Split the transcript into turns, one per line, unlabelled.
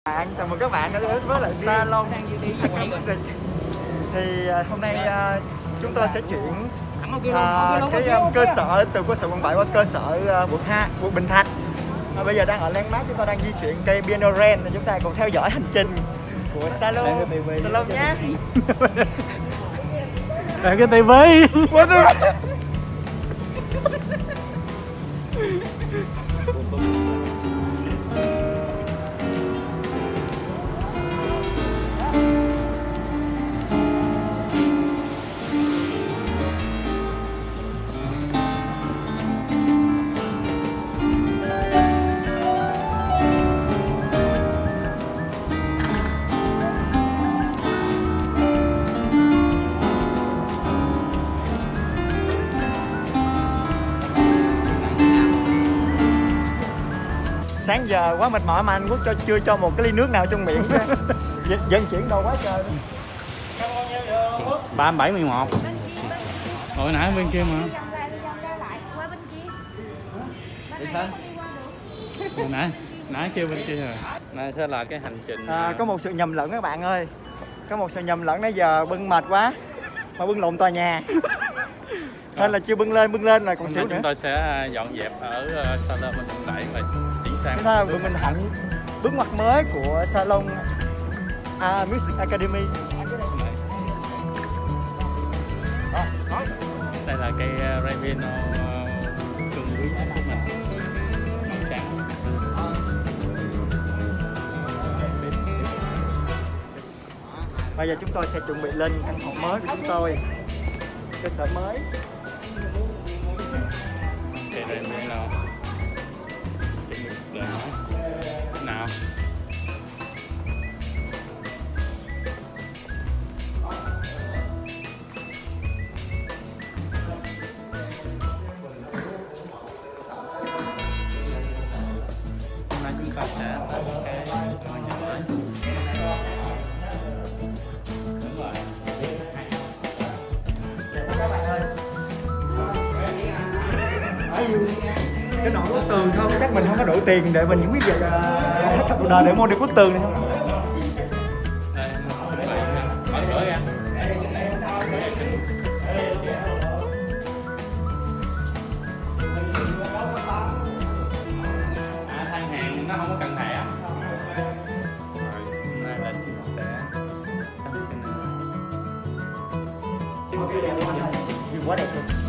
Chào mừng các bạn đã đến với lại salon. Thì hôm nay chúng tôi sẽ chuyển cơ sở từ cơ sở quận 7 qua cơ sở quận Bình Thạnh. Bây giờ đang ở Landmark, chúng tôi đang di chuyển cây Piano Ren. Chúng ta cùng theo dõi hành trình của salon nhé.
Là cái tivi.
Sáng giờ quá mệt mỏi mà anh Quốc chưa cho một cái ly nước nào trong miệng. Vận chuyển đồ quá trời.
371. Hồi nãy bên kia mà. Hồi nãy kêu bên kia rồi. Này sẽ là cái hành trình.
Có một sự nhầm lẫn các bạn ơi. Có một sự nhầm lẫn, nãy giờ bưng mệt quá mà bưng lộn tòa nhà. Nên là chưa bưng lên là còn xíu nữa.
Chúng tôi sẽ dọn dẹp ở salon bên quận 7 và chuyển sang.
Chúng ta Bình Thạnh bước ngoặt mới của salon Music Academy.
Đây là cây Piano cường quý của mình, màu trắng.
Bây giờ chúng tôi sẽ chuẩn bị lên căn phòng mới của chúng tôi, cơ sở mới.
Cây Piano nào. Hôm nay chúng ta sẽ làm cái ngôi nhà mới. Đúng rồi.
Các bạn ơi, cái nồi bức tường không? Chắc mình không có đủ tiền để mình không biết về đời để mua được bức tường này không?
Mở cửa ra. Thay hàng nó không có cần thẻ. Hôm nay là chúng sẽ
Quá đẹp luôn.